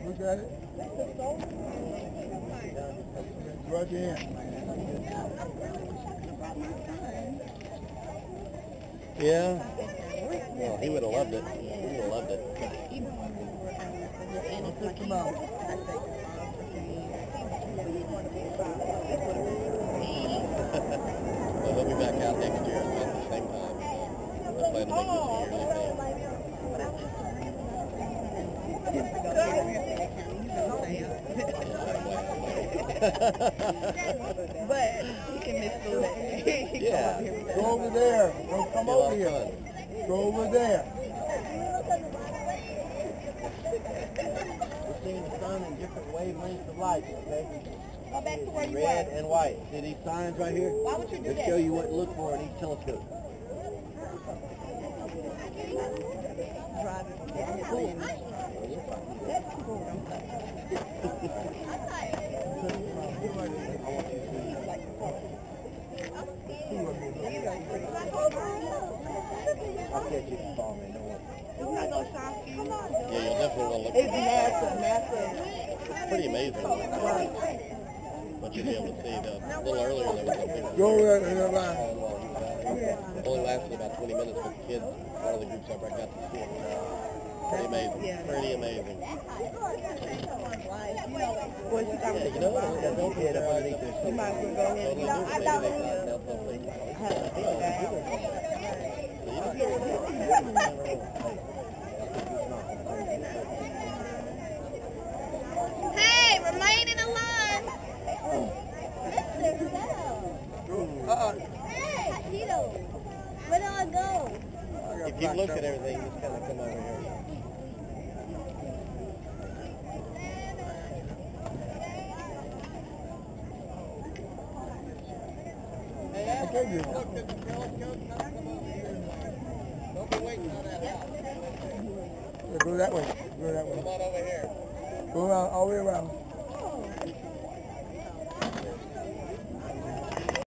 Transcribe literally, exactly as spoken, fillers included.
Look at it. Right there. Yeah. Well, he would have loved it. He would have loved it. Come on. Well, he'll be back out next year about the same time. So I plan to make this a yearly thing. But he can miss the leg. Yeah. Go over there. Don't come over here. Fun. Go over there. We're seeing the sun in different wavelengths of light, okay? Go back to where you Red were. and white. See these signs right here? Why would you do They that? show you what to look for in each telescope. Driving. I'll catch you if you fall, man. Don't worry. Isn't that no shock you? Yeah, you'll definitely want to look It's for it. massive, massive. It's pretty amazing what you'll be able to see. The, a little earlier, there was something that Go over there. only lasted about twenty minutes, but the kids, one of the groups up, I got to see it. Pretty amazing. Pretty amazing. Boy, she got Yeah, you know, there's no kid up underneath there. You might as well go ahead and Maybe get they thought they'll play. Hey, remain in the line. Uh-uh. Hey, Tito, where do I go? If you look at everything, just kind of come over here. I told you. Don't be waiting on that house. Go that way. Go that way. Come on over here. Go around, all the way around.